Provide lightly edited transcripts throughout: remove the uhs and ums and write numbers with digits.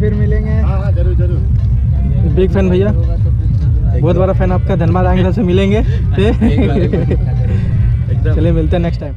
फिर मिलेंगे। हाँ जरूर जरूर। बिग फैन भैया, बहुत बड़ा फैन आपका। धनबाद आएंगे तो से मिलेंगे। चलिए मिलते हैं next time.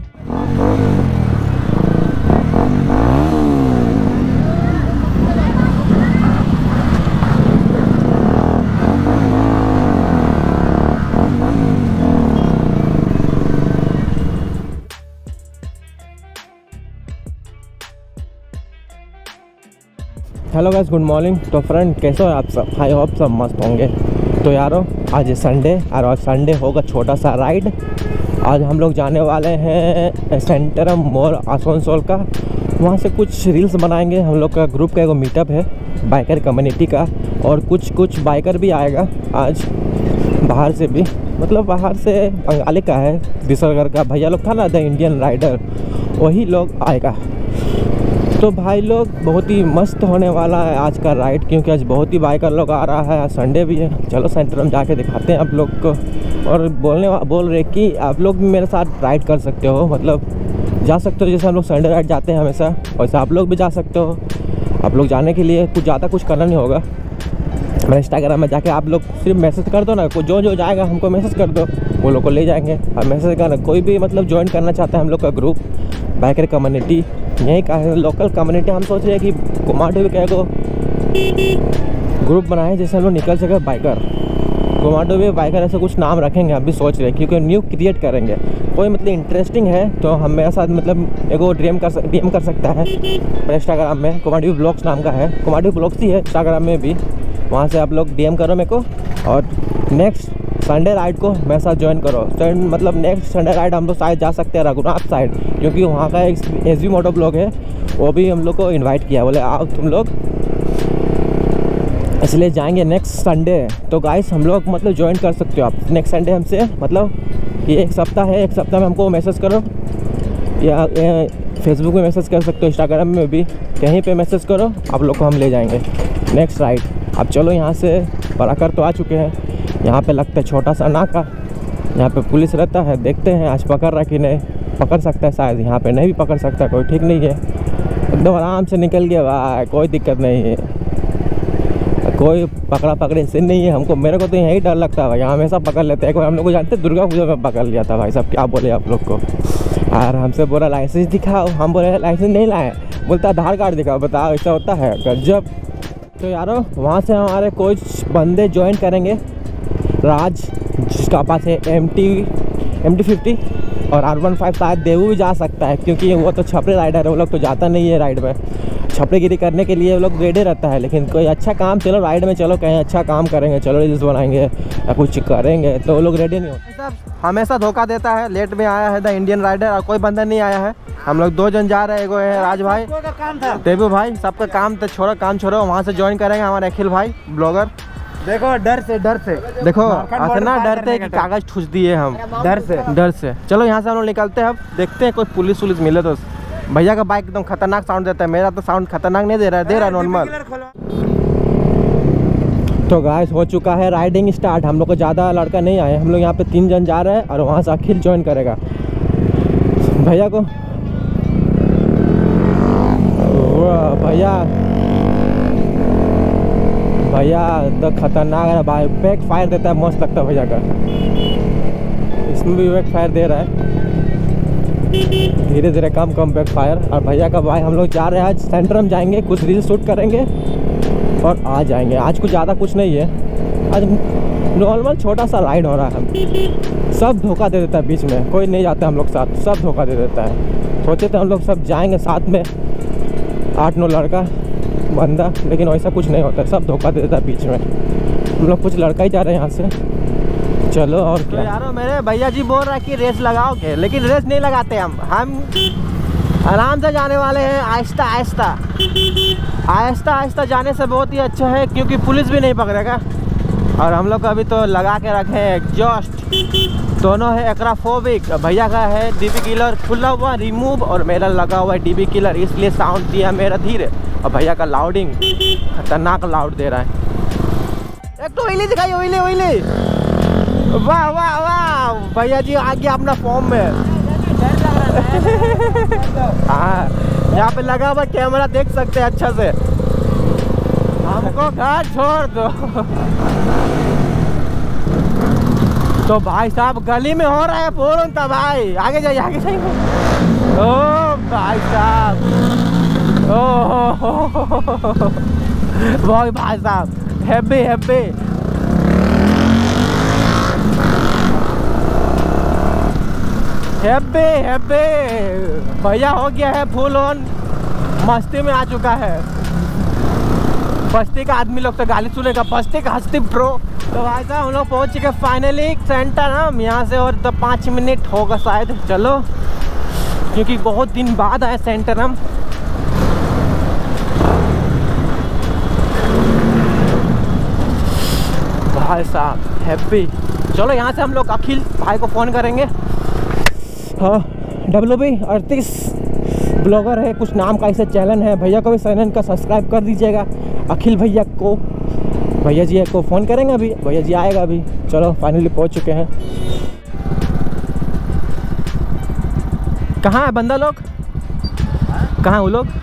Hello guys, good morning. तो फ्रेंड कैसे हो आप सब? आई होप सब मस्त होंगे। तो यारो आज संडे और आज संडे होगा छोटा सा राइड। आज हम लोग जाने वाले हैं सेंटरम मॉल आसनसोल का। वहाँ से कुछ रील्स बनाएंगे। हम लोग का ग्रुप का एक मीटअप है बाइकर कम्युनिटी का, और कुछ बाइकर भी आएगा आज बाहर से भी, मतलब बाहर से बंगाली का है, बिसरगढ़ का भैया लोग था ना, द इंडियन राइडर, वही लोग आएगा। तो भाई लोग बहुत ही मस्त होने वाला है आज का राइड, क्योंकि आज बहुत ही बाइकर लोग आ रहा है। आज संडे भी है। चलो सेंटरम जाके दिखाते हैं आप लोग को। और बोल रहे कि आप लोग भी मेरे साथ राइड कर सकते हो, मतलब जा सकते हो। जैसे हम लोग संडे राइड जाते हैं हमेशा, वैसे आप लोग भी जा सकते हो। आप लोग जाने के लिए कुछ ज़्यादा कुछ करना नहीं होगा। मेरे इंस्टाग्राम में जाके आप लोग सिर्फ मैसेज कर दो ना, जो जाएगा हमको मैसेज कर दो, वो लोग को ले जाएंगे। और मैसेज करना, कोई भी मतलब ज्वाइन करना चाहता है हम लोग का ग्रुप बाइकर कम्युनिटी, यही का है लोकल कम्युनिटी। हम सोच रहे हैं कि कुमारडुबी का एगो ग्रुप बनाए जैसे हम लोग निकल सके बाइकर। कुमारडुबी बाइकर ऐसा कुछ नाम रखेंगे, हम भी सोच रहे हैं, क्योंकि न्यू क्रिएट करेंगे। कोई मतलब इंटरेस्टिंग है तो हम मेरे साथ मतलब एगो डीएम कर सकता है मेरे इंस्टाग्राम में। कुमारडुबी ब्लॉग्स नाम का है, कुमारडुबी ब्लॉग्स ही है इंस्टाग्राम में भी। वहाँ से आप लोग डीएम करो मेरे को, और नेक्स्ट संडे राइड को मेरे साथ ज्वाइन करो। मतलब नेक्स्ट संडे राइड हम लोग शायद जा सकते हैं रघुनाथ साइड, क्योंकि वहाँ का एक एसवी मोटो ब्लॉग है, वो भी हम लोग को इनवाइट किया, बोले आओ तुम लोग, इसलिए जाएंगे नेक्स्ट संडे। तो गाइस हम लोग मतलब ज्वाइन कर सकते हो आप नेक्स्ट संडे हमसे, मतलब कि एक सप्ताह है, एक सप्ताह में हमको मैसेज करो, या फेसबुक में मैसेज कर सकते हो, इंस्टाग्राम में भी, कहीं पे मैसेज करो, आप लोग को हम ले जाएंगे नेक्स्ट राइड। अब चलो यहाँ से पराकर तो आ चुके हैं। यहाँ पे लगता है छोटा सा नाका, यहाँ पे पुलिस रहता है। देखते हैं आज पकड़ रहा कि नहीं, पकड़ सकता है शायद, यहाँ पे नहीं भी पकड़ सकता, कोई ठीक नहीं है। एकदम आराम से निकल गया भाई, कोई दिक्कत नहीं है, कोई पकड़ा पकड़े से नहीं है हमको। मेरे को तो यही डर लगता है भाई, यहाँ हमेशा पकड़ लेते हैं। एक बार हम लोग को जानते दुर्गा पूजा में पकड़ लिया था भाई साहब, क्या बोले आप लोग को। और हमसे बोला लाइसेंस दिखाओ, हम बोले लाइसेंस नहीं लाए, बोलता आधार कार्ड दिखाओ। बताओ ऐसा होता है गजब। तो यारो वहाँ से हमारे कुछ बंदे ज्वाइन करेंगे। राज जिसका पास है MT50 और R15, शायद देवू भी जा सकता है, क्योंकि वो तो छपरे राइडर है, वो लोग तो जाता नहीं है राइड में। छपरेगिरी करने के लिए वो लोग रेडी रहता है, लेकिन कोई अच्छा काम, चलो राइड में चलो कहीं अच्छा काम करेंगे, चलो रील्स बनाएंगे या कुछ करेंगे, तो वो लोग रेडी नहीं होते। हमेशा धोखा देता है। लेट में आया है द इंडियन राइडर, और कोई बंदा नहीं आया है। हम लोग 2 जन जा रहे हैं, एगो है राज भाई, देवू भाई, सबका काम तो छोड़ो, काम छोड़ो, वहाँ से ज्वाइन करेंगे हमारे अखिल भाई ब्लॉगर। देखो डर से देखो इतना डरते हैं कि कागज ठूस दिए हम, डर से। चलो यहाँ से हम लोग निकलते हैं। अब देखते हैं कोई पुलिस वुलिस मिले तो। भैया का बाइक एकदम खतरनाक साउंड देता है, मेरा तो साउंड खतरनाक नहीं दे रहा नॉर्मल। तो गाइस हो चुका है राइडिंग स्टार्ट। हम लोग को ज़्यादा लड़का नहीं आए, हम लोग यहाँ पे 3 जन जा रहे हैं, और वहाँ से अखिल ज्वाइन करेगा भैया को। भैया तो खतरनाक है भाई, बैक फायर देता है, मस्त लगता है भैया का। इसमें भी बैक फायर दे रहा है, धीरे धीरे कम बैक फायर। और भैया का भाई हम लोग जा रहे हैं आज सेंटरम जाएंगे, कुछ रील शूट करेंगे और आ जाएंगे। आज कुछ ज़्यादा कुछ नहीं है, आज नॉर्मल छोटा सा राइड हो रहा है। सब धोखा दे देता है बीच में, कोई नहीं जाता हम लोग साथ, सब धोखा दे देता है। सोचे थे हम लोग सब जाएंगे साथ में, 8-9 लड़का बंदा, लेकिन वैसा कुछ नहीं होता है, सब धोखा दे देता है बीच में। हम लोग कुछ लड़का ही जा रहे हैं यहाँ से। चलो और क्या। तो यारो मेरे भैया जी बोल रहा है कि रेस लगाओगे, लेकिन रेस नहीं लगाते हम आराम से जाने वाले हैं, आहिस्ता आहिस्ता जाने से बहुत ही अच्छा है, क्योंकि पुलिस भी नहीं पकड़ेगा। और हम लोग अभी तो लगा के रखे हैं एग्जॉस्ट, दोनों है एक्राफोबिक। भैया का है डीबी किलर खुला हुआ रिमूव, और मेरा लगा हुआ है डीबी किलर, इसलिए साउंड दिया मेरा धीरे। और भैया का लाउडिंग खतरनाक लाउड दे रहा है। एक तो ओइली दिखाई, ओइली वाह वाह वाह, भैया जी आ गया अपना फॉर्म में। हाँ यहाँ पे लगा हुआ कैमरा, देख सकते हैं अच्छा से। वो घर छोड़ दो। तो भाई साहब गली में हो रहा है बोलो तो भाई, आगे जाइए आगे जाइए। ओ भाई साहब, ओ भाई साहब हैप्पी हैप्पी। हैप्पी हैप्पी भैया हो गया है फुल ऑन मस्ती में आ चुका है। बस्ती का आदमी लोग तो गाली सुनेगा, बस्ती का हस्ती प्रो। तो भाई साहब हम लोग पहुँच चुके फाइनली सेंटर। हम यहाँ से और 5 मिनट होगा शायद, चलो, क्योंकि बहुत दिन बाद आए सेंटर हम। भाई साहब हैप्पी। चलो यहाँ से हम लोग अखिल भाई को फ़ोन करेंगे। हाँ WB38 ब्लॉगर है, कुछ नाम का ऐसा चैनल है, भैया को भी चैनल का सब्सक्राइब कर दीजिएगा। अखिल भैया को, भैया जी को फ़ोन करेंगे अभी, भैया जी आएगा अभी। चलो फाइनली पहुंच चुके हैं। कहाँ है बंदा लोग, कहाँ वो लोग?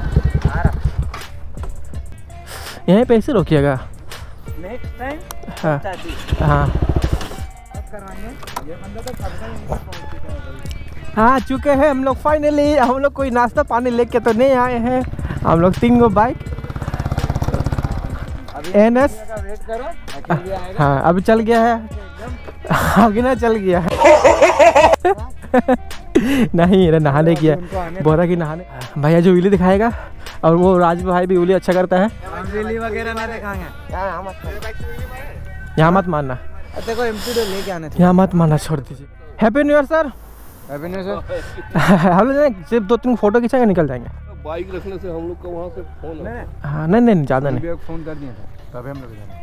यहीं पे ऐसे रोकिएगा। नेक्स्ट टाइम हाँ हाँ आ चुके हैं हम लोग फाइनली। हम लोग कोई नाश्ता पानी लेके तो नहीं आए हैं, हम लोग 3 गो बाइक NS। वेट करो, हाँ अभी चल गया है, आगे ना चल गया है। नहीं रे नहाने किया, बोरा की नहाने। भैया जो उंगली दिखाएगा, और वो राज भाई भी उंगली अच्छा करता है। उंगली वगैरह ना दिखाएंगे, यहाँ मत मानना, देखो M2 लेके आने थे। यहाँ मत मानना, छोड़ दीजिए। Happy new year sir. Happy new year. हम लोग सिर्फ 2-3 फोटो खिंचा के निकल जाएंगे। बाइक रखने से हम लोग का वहाँ से फोन है। हाँ नहीं ज़्यादा नहीं। फोन कर दिया था तभी हम लोग जाने।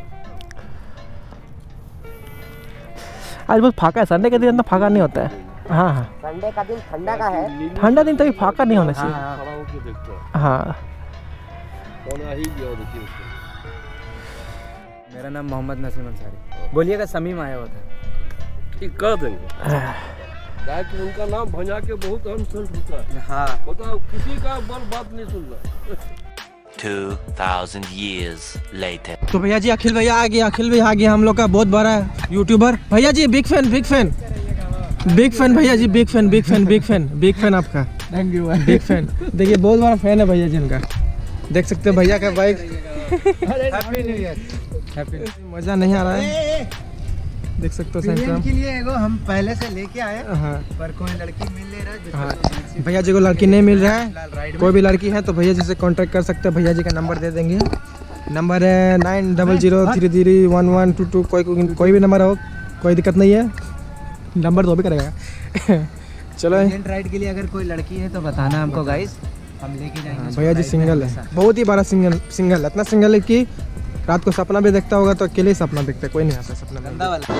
आज बहुत फाका है, संडे के दिन तो फाका नहीं होता है। हाँ हाँ संडे का दिन ठंडा का है, ठंडा दिन तभी फाका नहीं होना चाहिए। खड़ा होके देखते हैं हाँ कौन आ ही गया, और देखिए उसको। मेरा नाम मोहम्मद नसीम अंसारी। बोलिएगा समीम आया हुआ था। ठीक कर देंगे, ताकि उनका नाम भंजा के बहुत अनसल्ट होता है। हाँ बताओ किसी का बल बात नहीं सुन रहा। 2000 years later. तो भैया जी अखिल भैया आ गया, अखिल भैया आ गया, हम लोग का बहुत बड़ा यूट्यूबर। भैया जी बिग फैन भैया जी, बिग फैन आपका। Thank you. बिग फैन, देखिए बहुत बड़ा फैन है भैया जी इनका। देख सकते हो भैया का bike. Happy new year. Happy मज़ा नहीं आ रहा है, देख सकते हो सेंटर के लिए एगो हम पहले से लेके आए, हाँ पर कोई लड़की मिल नहीं रहा। हाँ भैया जी को लड़की नहीं मिल रहा है। कोई भी लड़की है तो भैया जी से कांटेक्ट कर सकते हैं, भैया जी का नंबर दे देंगे। नंबर है 9003331122। कोई भी नंबर हो, कोई दिक्कत नहीं है, नंबर तो भी करेगा। चलो राइड के लिए अगर कोई लड़की है तो बताना हमको गाइस, हम लेके जाएंगे। भैया जी सिंगल है, बहुत ही बड़ा सिंगल है, इतना सिंगल है कि रात को सपना भी देखता होगा तो अकेले ही सपना देखता है, कोई नहीं आता सपना में। गंदा वाला।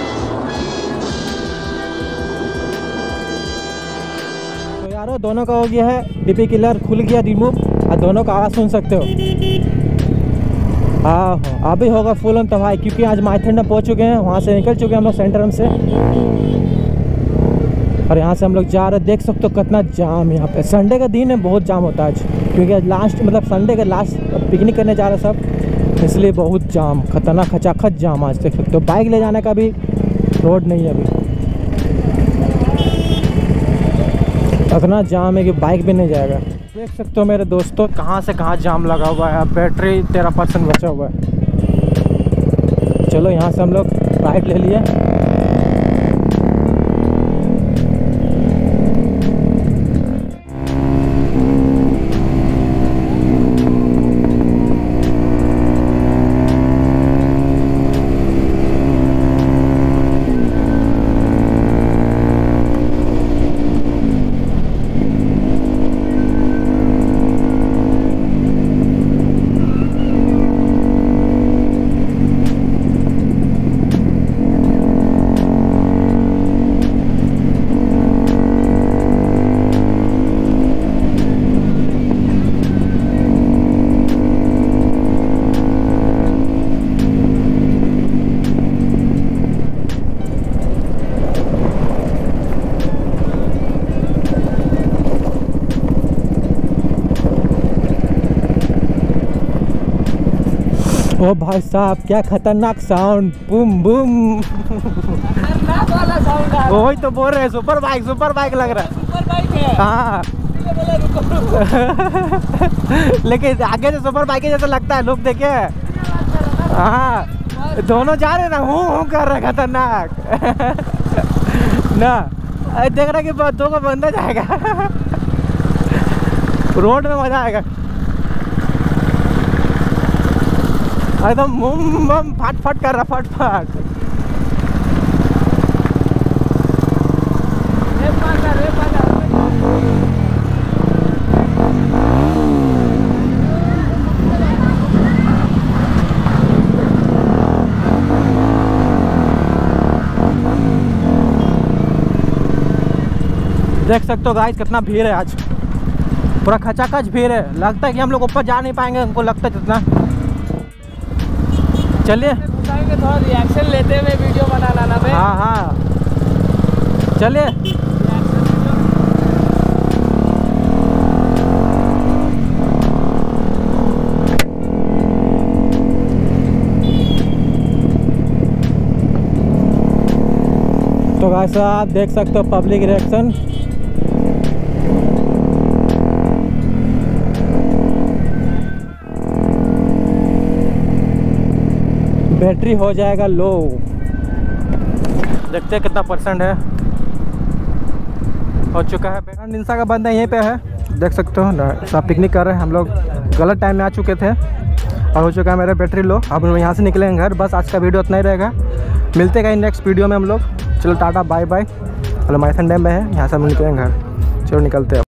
तो यारो दोनों का हो गया है डीपी किलर, खुल गया रिमूव, और दोनों का आवाज़ सुन सकते हो। हाँ अभी होगा फुल ऑन तो भाई, क्योंकि आज माइथन में पहुँच चुके हैं, वहाँ से निकल चुके हैं हम लोग सेंटर से, और यहाँ से हम लोग जा रहे हैं। देख सकते हो कितना जाम यहाँ पे, संडे का दिन है, बहुत जाम होता है आज, क्योंकि आज लास्ट मतलब संडे का लास्ट पिकनिक करने जा रहे हैं सब, इसलिए बहुत जाम, खतरनाक खचाखच जाम आज। देख सकते हो बाइक ले जाने का भी रोड नहीं है अभी, इतना जाम है कि बाइक भी नहीं जाएगा। देख सकते हो मेरे दोस्तों कहाँ से कहाँ जाम लगा हुआ है, बैटरी 13% बचा हुआ है। चलो यहाँ से हम लोग राइट ले लिए। ओ भाई साहब क्या खतरनाक साउंड, बूम बूम। खतरनाक वाला साउंड आ रहा है। वही तो बोल रहे हैं, सुपर बाइक लग रहा है। सुपर बाइक है। हाँ बोला रुको। लेकिन आगे से सुपर बाइक जैसा लगता है, लोग देखे। हाँ दोनों जा रहे ना, हूँ कर रहे खतरनाक। ना देख रहा कि दो को बंदा जाएगा। रोड में मजा आएगा एकदम, मुम बम फट फट कर रहा, फट फट। देख सकते हो गाइस कितना भीड़ है आज, पूरा खचाखच भीड़ है। लगता है कि हम लोग ऊपर जा नहीं पाएंगे, हमको लगता है जितना। चलिए थोड़ा रिएक्शन लेते हुए वीडियो बनाना ना भाई। हाँ हाँ चलिए। तो गाइस आप देख सकते हो पब्लिक रिएक्शन। बैटरी हो जाएगा लो, देखते हैं कितना परसेंट है। हो चुका है। निंसा का बंदा यहीं पे है, देख सकते हो ना। सब पिकनिक कर रहे हैं, हम लोग गलत टाइम में आ चुके थे और हो चुका है मेरा बैटरी लो। अब हम यहाँ से निकलेंगे घर। बस आज का वीडियो उतना ही रहेगा, मिलते हैं नेक्स्ट वीडियो में हम लोग। चलो tata bye bye. Hello Maithon dam में है, यहाँ से हम निकलेंगे घर। चलो निकलते हैं।